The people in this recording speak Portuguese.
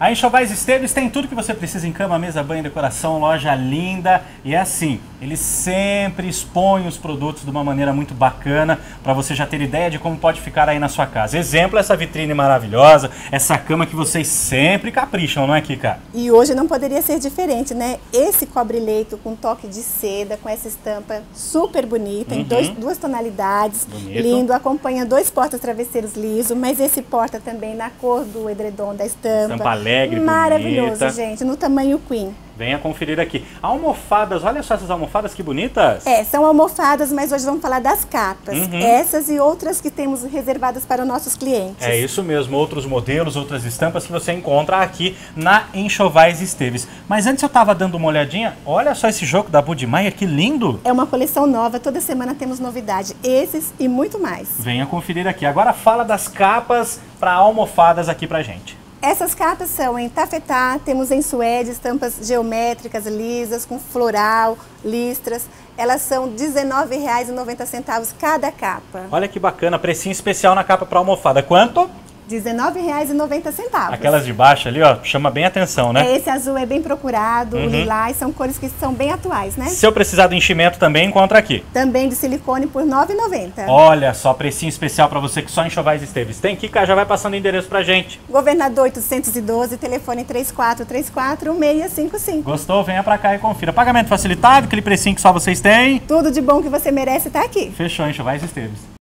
A Enxovais Esteves tem tudo que você precisa em cama, mesa, banho, decoração, loja linda. E é assim, eles sempre expõem os produtos de uma maneira muito bacana para você já ter ideia de como pode ficar aí na sua casa. Exemplo, essa vitrine maravilhosa, essa cama que vocês sempre capricham, não é, Kika? E hoje não poderia ser diferente, né? Esse cobre-leito com toque de seda, com essa estampa super bonita, em duas tonalidades. Bonito. Lindo, acompanha 2 porta-travesseiros lisos, mas esse porta também na cor do edredom da estampa. Estampa alegre, maravilhoso, bonita. gente, no tamanho queen. Venha conferir aqui. Almofadas, olha só essas almofadas que bonitas. São almofadas, mas hoje vamos falar das capas. Essas e outras que temos reservadas para os nossos clientes. É isso mesmo, outros modelos, outras estampas que você encontra aqui na Enxovais Esteves. Mas antes eu estava dando uma olhadinha, olha só esse jogo da Budmeier, que lindo. É uma coleção nova, toda semana temos novidade. Esses e muito mais. Venha conferir aqui. Agora fala das capas para almofadas aqui pra gente. Essas capas são em tafetá, temos em suede, estampas geométricas, lisas, com floral, listras. Elas são R$ 19,90 cada capa. Olha que bacana, precinho especial na capa para almofada. Quanto? R$ 19,90. Aquelas de baixo ali, ó, chama bem atenção, né? Esse azul é bem procurado, o lilás, são cores que são bem atuais, né? Se eu precisar do enchimento também, encontra aqui. Também de silicone por R$ 9,90. Olha só, precinho especial para você que só Enxovais Esteves tem. Kika, já vai passando o endereço pra gente. Governador 812, telefone 3434-655. Gostou? Venha pra cá e confira. Pagamento facilitado, aquele precinho que só vocês têm. Tudo de bom que você merece tá aqui. Fechou, Enxovais Esteves.